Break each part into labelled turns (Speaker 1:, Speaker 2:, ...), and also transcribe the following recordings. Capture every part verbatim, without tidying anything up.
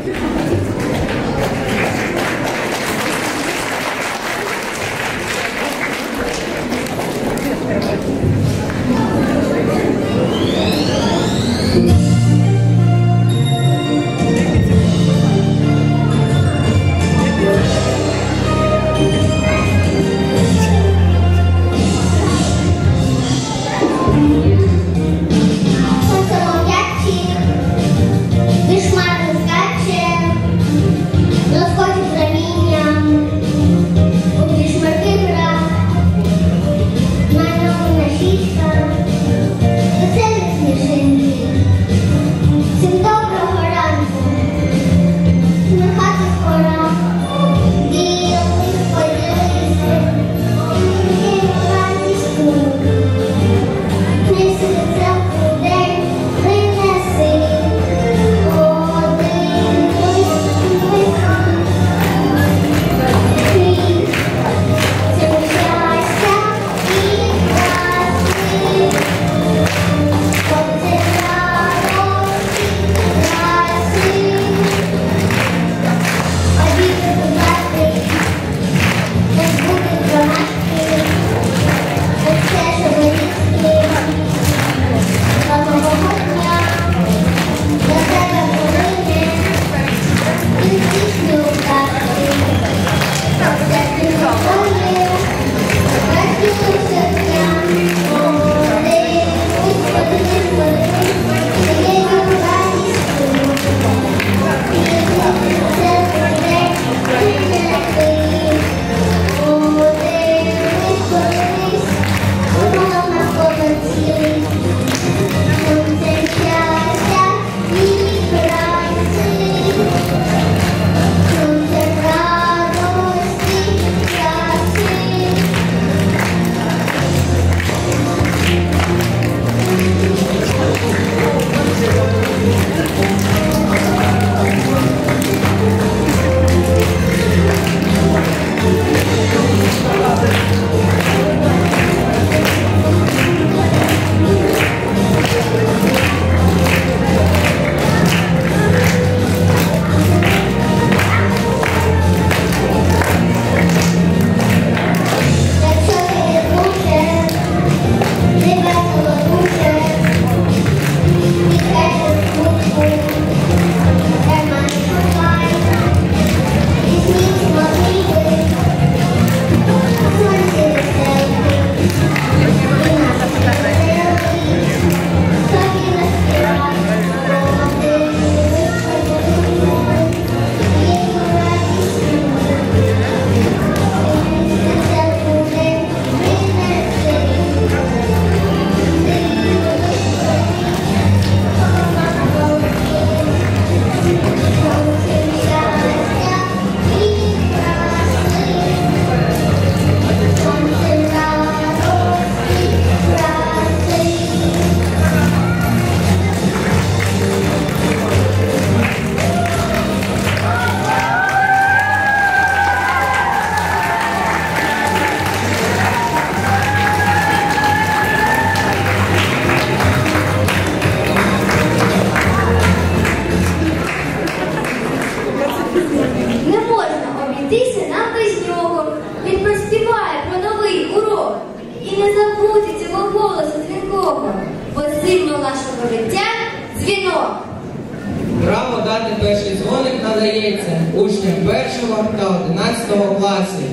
Speaker 1: Право дати перший дзвоник надається учням першого та одинадцятого класів.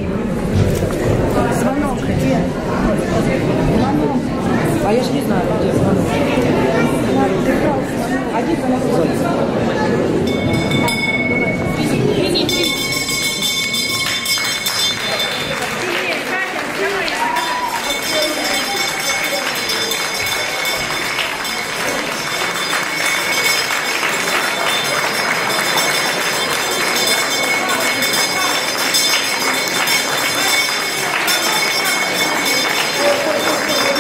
Speaker 2: Звонок где? Звонок. А я же не знаю, где звонок. Один звонок.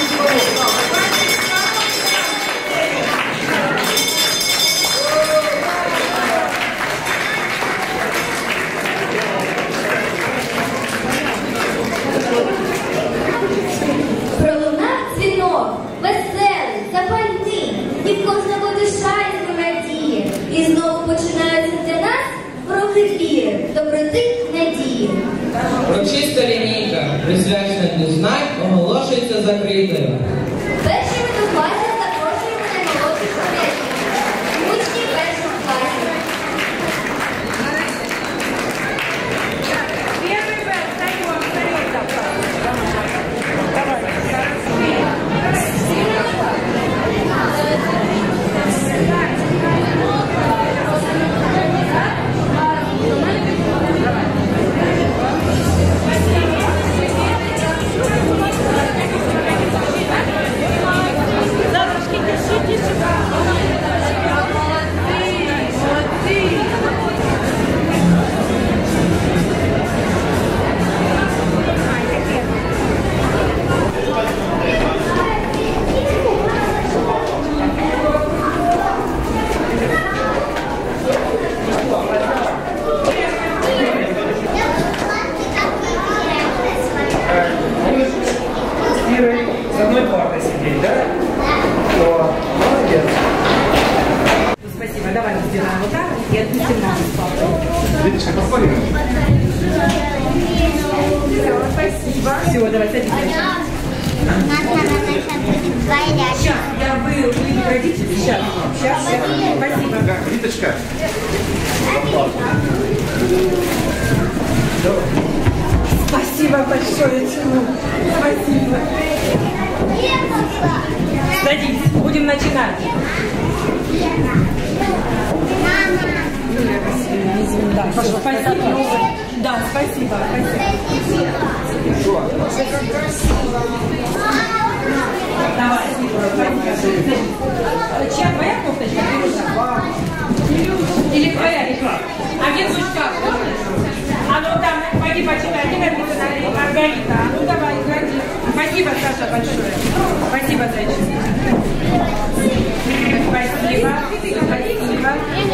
Speaker 3: Thank you. без віри, доброти, надії.
Speaker 1: Урочиста лінійка, присвячена Дню знань, оголошується закритою.
Speaker 3: Першими до класів запрошуємо наймолодших студентів. Учні першого класу.
Speaker 4: С одной партой сидеть, да? О, молодец.
Speaker 2: Спасибо. Давай сделаем вот так и отпустим маму.
Speaker 4: Видишь, как похвалили?
Speaker 2: Спасибо. Все, давай садись. Сейчас, я вы, вы родители. Сейчас, сейчас, сейчас. Спасибо.
Speaker 4: Как, Риточка?
Speaker 2: Спасибо большое, Тимур. Спасибо. Садись, будем начинать. Да, спасибо. Да, спасибо. Давай, чья твоя кофточка? Или твоя река? А где сучка? А ну там, пойди почитай, где написано Маргарита. А ну давай, ходи. Спасибо, Саша, большое. Спасибо, зайчик. Спасибо. Спасибо.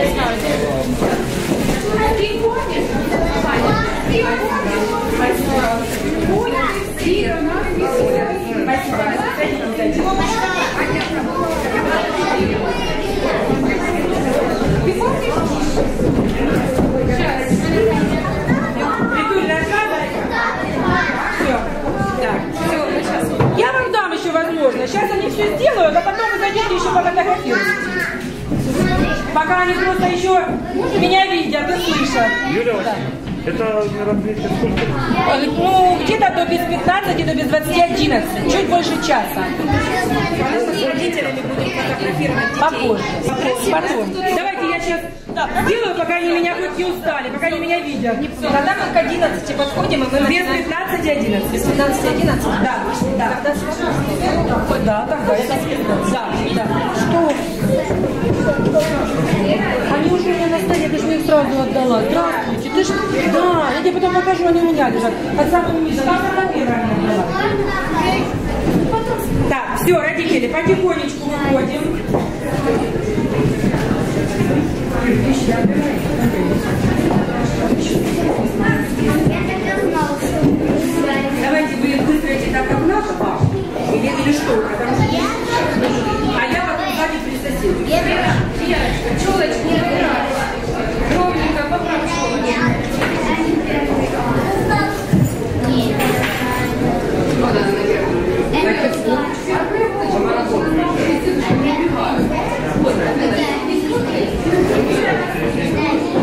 Speaker 2: Я вам дам еще возможность. Сейчас они все сделают, а потом вы зайдете еще пофотографируете. Пока они просто еще меня видят и слышат.
Speaker 5: Юлия Васильевна, это мероприятие сколько?
Speaker 2: Ну, где-то до без пятнадцати, до без двадцати одиннадцати. Чуть больше часа.
Speaker 6: С родителями будем фотографировать детей.
Speaker 2: Попозже. Потом. Давайте я сейчас сделаю, пока они меня хоть не устали, пока они меня видят.
Speaker 6: Тогда мы к одиннадцати подходим, и мы
Speaker 2: Без пятнадцати одиннадцати.
Speaker 6: без пятнадцати одиннадцати.
Speaker 2: Да, да. Да, тогда это да, да. Что? Они уже у меня на столе, ты же мне их сразу отдала. Здравствуйте, ты же... Да, я тебе потом покажу, они у меня лежат. Под самым низом. Так, все, родители, потихонечку выходим. Давайте вы выстроите так, как наш папа. Или, или что? Потому что... А я вот сзади присоседую.
Speaker 6: Верочка, челочки не убирай. Ровненько поправь челочку.
Speaker 3: Thank you.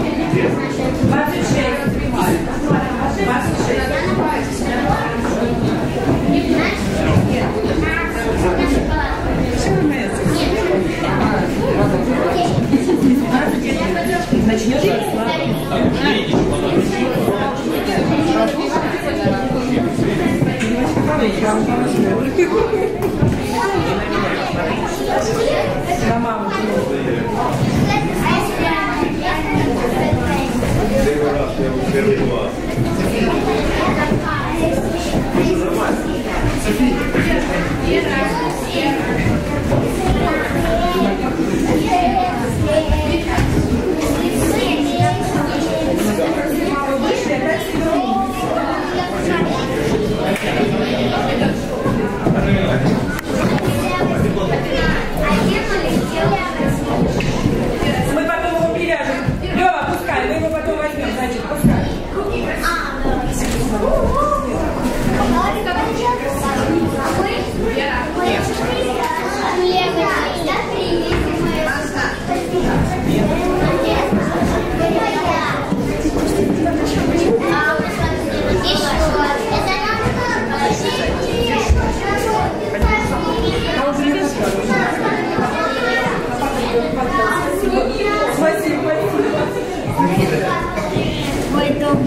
Speaker 3: Мой дом.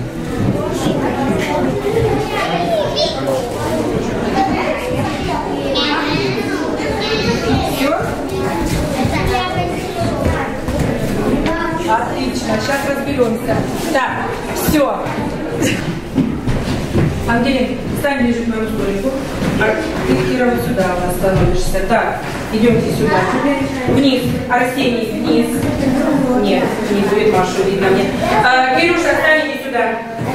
Speaker 2: Все? Отлично, сейчас разберемся. Так, все. Ангелин, встань ближе к моему столику. А ты, Кира, вот сюда у нас становишься. Так, идемте сюда. Вниз. Арсений, вниз. Нет, не будет Машу видно мне. А, Кирюша, встань, иди сюда.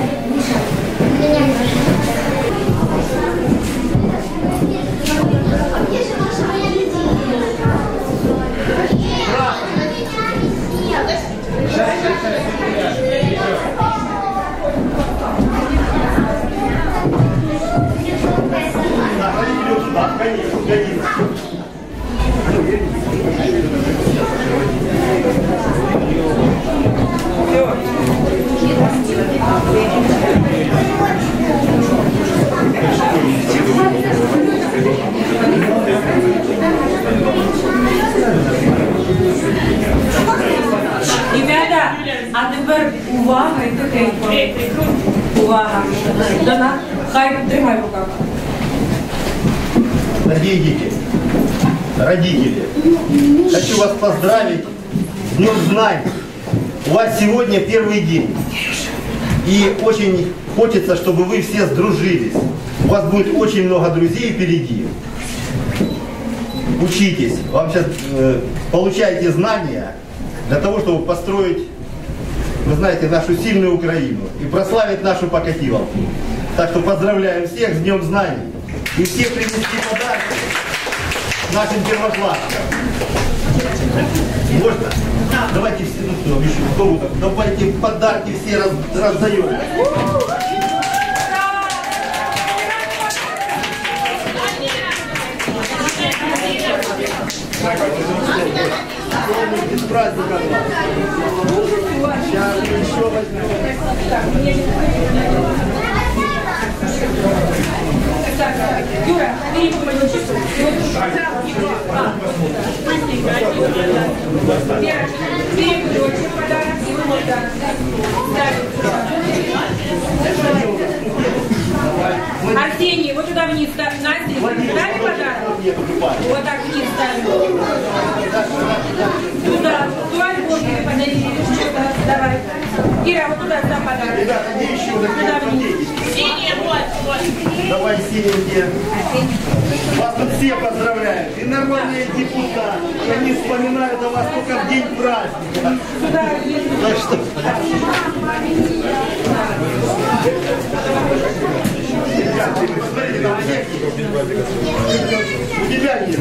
Speaker 2: Ребята, а тепер увага і тихенько. Увага. Дона, хай тримай в руках.
Speaker 7: Дорогие дети, родители, хочу вас поздравить с Днем Знаний. У вас сегодня первый день. И очень хочется, чтобы вы все сдружились. У вас будет очень много друзей впереди. Учитесь, вам сейчас э, получаете знания для того, чтобы построить, вы знаете, нашу сильную Украину и прославить нашу Покатиловку. Так что поздравляем всех с Днем Знаний. И все принести подарки нашим первоклассникам. Можно? Давайте все, ну что, еще кто там, давайте подарки все раз, раздаем. Без праздника. Сейчас еще возьмем.
Speaker 2: Юра, бери мою чистую. Вера, бери дочь, подарок и подарок. Арсений, вот туда вниз ставь. Настя, дали подарок? Вот так вниз ставим. Туда. Туда альбом тебе подарили. Что-то. Давай. Кира, вот туда сам подарок.
Speaker 7: Ребята, где еще?
Speaker 2: Туда вниз.
Speaker 3: Синяя, вот, вот.
Speaker 7: Давай, синенькие. Вас тут все поздравляют. И нормальные депутаты. И они вспоминают о вас только в день праздника.
Speaker 2: Сюда вниз.
Speaker 7: Так что... Ребята, смотрите, там всех есть. У тебя нет.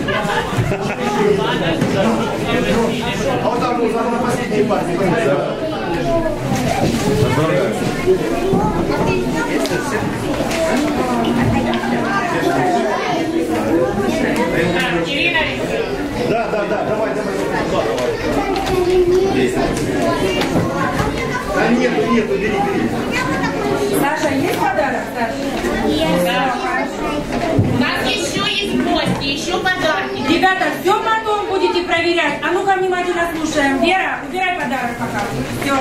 Speaker 7: А вот там нужно на последней партии. Поздравляю. Да, да, да, давай, давай. А нету, нету, бери, бери.
Speaker 2: Саша, есть подарок, Саша?
Speaker 3: Есть.
Speaker 2: Да.
Speaker 3: У нас еще есть гости, еще подарки.
Speaker 2: Ребята, все потом будете проверять. А ну-ка внимательно слушаем. Вера, убирай подарок пока. Все.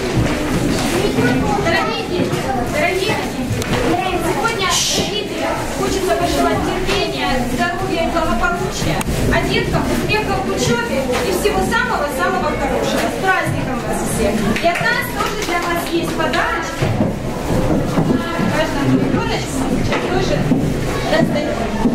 Speaker 3: Дорогие дети, дорогие родители, сегодня родителям хочется пожелать терпения, здоровья и благополучия, а деткам успехов в учебе и всего самого-самого хорошего. С праздником вас всех! И от нас тоже для вас есть подарочки. Каждому ребеночку сейчас тоже достаем.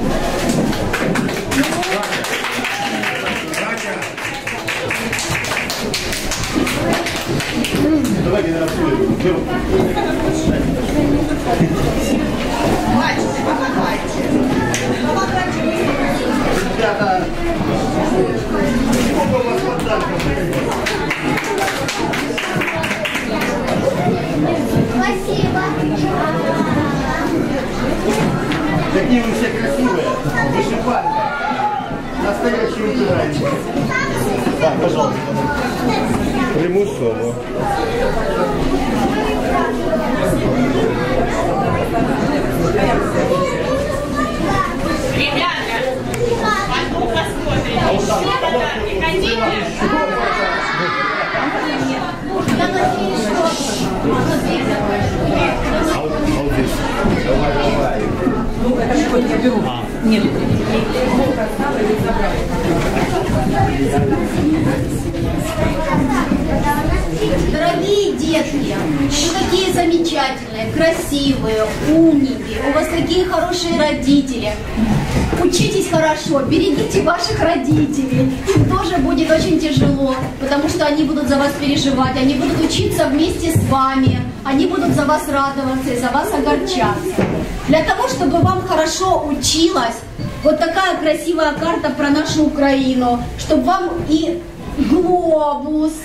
Speaker 7: Давайте на рассудку. Ребята, сколько у вас подарков?
Speaker 3: Спасибо.
Speaker 7: Какие вы все красивые, вышивальные, настоящие украинцы. Да, пожалуйста.
Speaker 5: Примусово.
Speaker 3: Ребята, потом посмотрим. Еще подарки хотите?
Speaker 2: Нет, Бог отстал и забрал.
Speaker 8: Дорогие детки, вы такие замечательные, красивые, умненькие, у вас такие хорошие родители. Учитесь хорошо, берегите ваших родителей. Им тоже будет очень тяжело, потому что они будут за вас переживать, они будут учиться вместе с вами, они будут за вас радоваться и за вас огорчаться. Для того, чтобы вам хорошо училось, вот такая красивая карта про нашу Украину, чтобы вам и глобус,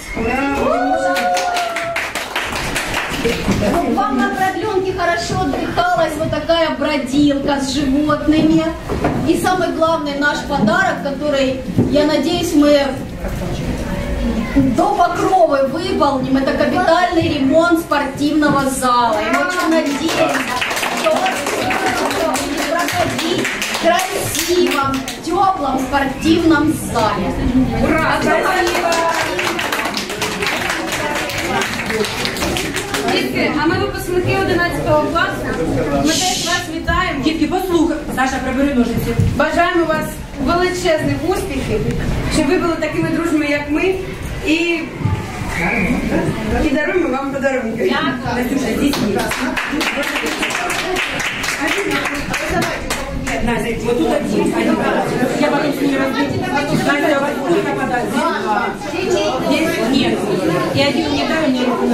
Speaker 8: чтобы вам на продленке хорошо отдыхалась вот такая бродилка с животными. И самый главный наш подарок, который, я надеюсь, мы до Покровы выполним, это капитальный ремонт спортивного зала. И мы очень надеемся, что у вас все будет проходить в красивом, теплом спортивном зале.
Speaker 2: Ура! Спасибо!
Speaker 3: Дітки, а ми випускники одинадцятого класу. Ми теж вас вітаємо.
Speaker 2: Дітки, послухай. Саша, прибери ножиці.
Speaker 3: Бажаємо вас величезних успіхів, щоб ви були такими дружними, як ми. І, і даруємо вам подарунки.
Speaker 2: Настюша, здесь есть. Настя, вот тут один. Я потом с ними разберу. Настя, у вас сколько подарков? Нет. И один мне дали, мне руку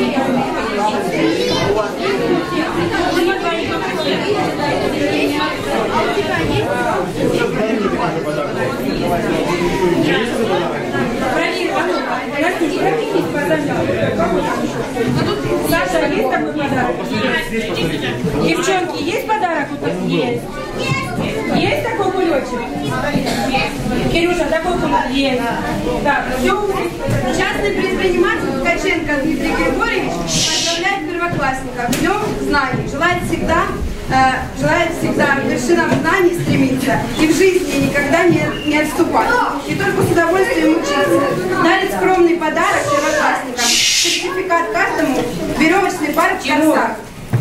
Speaker 2: Саша, есть такой подарок? Девчонки, есть подарок? Есть. Есть такой кулечек? Кирюша, такой кулечек? Есть. Так, все.
Speaker 3: Частный предприниматель Ткаченко Дмитрий Григорьевич поздравляет первоклассников с Днем знаний. Желает всегда, э, желает всегда к вершинам знаний стремиться и в жизни никогда не, не отступать. И только с удовольствием учиться. Дарит скромный подарок первоклассникам. Сертификат каждому, веревочный парк в Корсах.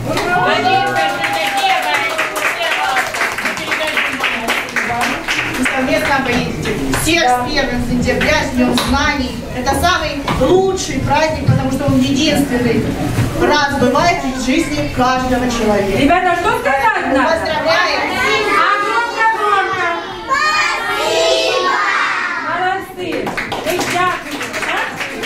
Speaker 9: Совместно поедете. Всех с первым сентября, с Днем знаний. Это самый лучший праздник, потому что он единственный раз бывает в жизни каждого человека.
Speaker 2: Ребята, что сказать надо?
Speaker 9: Поздравляем!
Speaker 2: А громко-громко! Спасибо! Молодцы! Вы дякуете, да?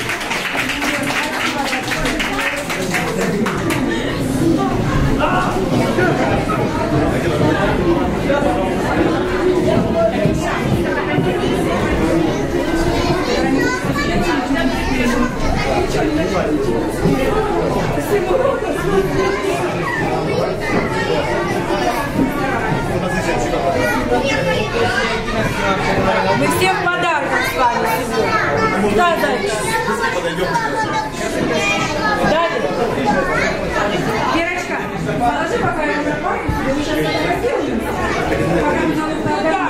Speaker 2: Мы все в подарках с вами сегодня. Да, Дальше. Далее. Верочка, положи пока я на пару, вы сейчас фотографируем. Пока мы на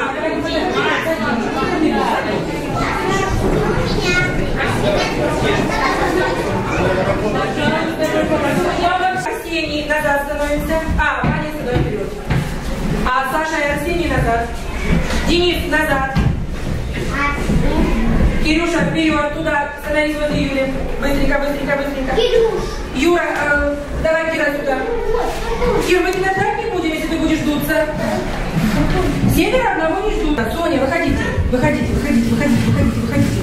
Speaker 2: Арсений, назад становимся. А, Ваня сюда вперед. А Саша и Арсений назад. Денис назад. Кирюша вперед, туда, становись возле Юли. Быстренько, быстренько, быстренько. Кирюш. Юра, э, давай Кира сюда. Кир, мы тебя ждать не будем, если ты будешь дуться. Север одного не ждут. Соня, выходите, выходите, выходите, выходите, выходите, выходите.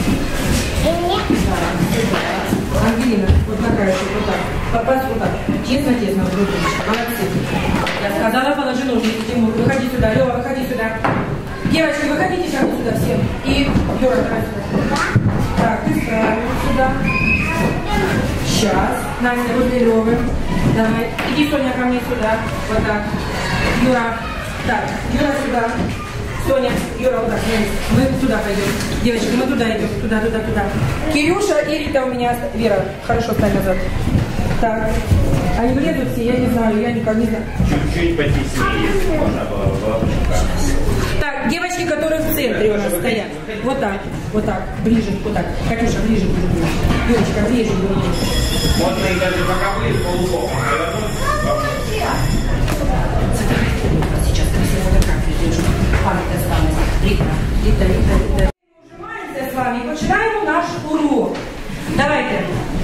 Speaker 2: Ангелина, вот на краешек, вот так. Попасть вот так. Тесно, тесно, вот ручка. Молодцы. Я сказала, положи ножницы, Тимур. Выходи сюда, Лева, выходи сюда. Девочки, выходите сейчас сюда все. И Юра, давай сюда. Так, ты справилась сюда. Сейчас. Настя, возле Левы. Давай. Иди, Соня, ко мне сюда. Вот так. Юра. Так, Юра сюда. Соня, Юра, вот так. Мы туда пойдем. Девочки, мы туда идем. Туда, туда, туда. Кирюша и Рита у меня. Вера, хорошо, стань назад. Так. Они влезут все, я не знаю, я никак не знаю.
Speaker 5: Чуть-чуть потеснее, можно было бы.
Speaker 2: Так, девочки, которые в центре у нас стоят. Вот так, вот так, ближе, вот так. Катюша, ближе, ближе, ближе. Девочка, ближе, ближе.
Speaker 5: Можно и даже пока ближе, полуком.
Speaker 2: Сейчас красиво фотографии. щоб пам'ять осталась. Ріта, Ріта, Ріта, Ріта. Ужимаємося з вами і починаємо наш урок. Давайте.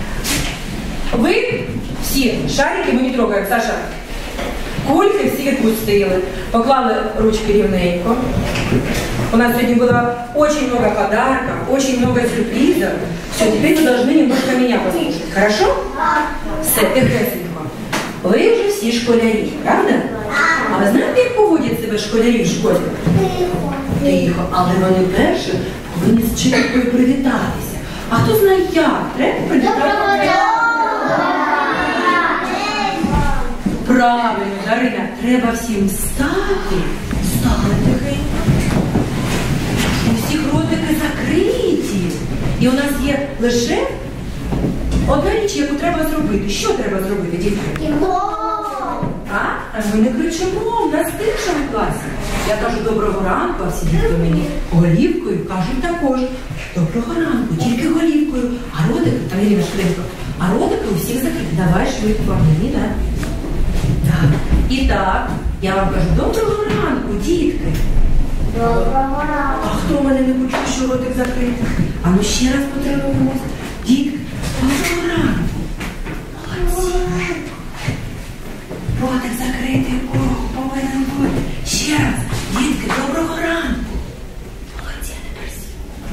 Speaker 2: Ви всі шарики ми не трогаємо. Саша, кульки всі відпустили. Поклали ручки рівненько. У нас сегодня было очень много подарков, очень много сюрпризов. Все, теперь вы должны немножко меня послушать. Хорошо? Все, тихесенько. Ви вже всі школярі, правда? А ви знаєте, як поводять себе школярі в школі? Тихо. Тихо. Але вони перші повинні з вчителькою привітатися. А хто знає як? Треба привітатися. Правильно, Дарина, треба всім встати. Встали тихенько. У всіх ротики закриті. І у нас є лише одна річ, яку треба зробити. Що треба зробити, дітки? А? Аж ми не кричимо, в нас тиша в класі. Я кажу доброго ранку, а всі дітки мені голівкою кажуть також. Доброго ранку, тільки голівкою. А ротики, там Ірина швидко, а ротики у всіх закриті. Давай швидко, мені, так? Так. І так, я вам кажу доброго ранку, дітки.
Speaker 8: Доброго ранку.
Speaker 2: А хто мене не почув, що ротик закритий? А ну ще раз потренуємося. Дітки, доброго ранку. Молодці. Ротик закритий, урок повинен бути. Ще раз, дітки, доброго ранку. Молодці, а тепер всі.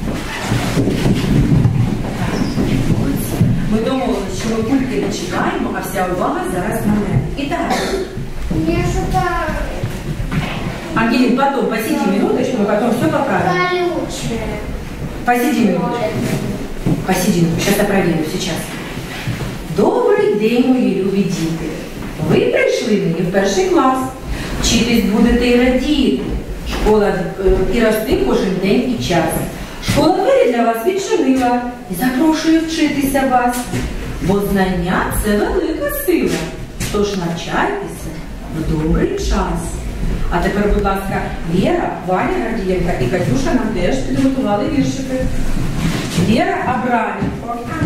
Speaker 2: Молодці. Ми домовилися, що ми кульки не чекаємо, а вся увага зараз на мене. І так.
Speaker 8: Я шукаю.
Speaker 2: Ангелин, потом посиди минуточку, мы потом все поправим.
Speaker 8: Колючие.
Speaker 2: Посиди минуточку. Посиди минуточку, сейчас я проверю, сейчас. Добрий день, мої любі діти. Ви прийшли мені в перший клас. Вчитись будете і радіти. Школа і рости кожен день і час. Школа двері для вас відчинила і запрошує вчитися вас. Бо знання – це велика сила. Тож навчайтеся в добрий час. А тепер, будь ласка, Віра, Ваня Гордієнка і Катюша нам теж підготували віршики. Віра Абраменко.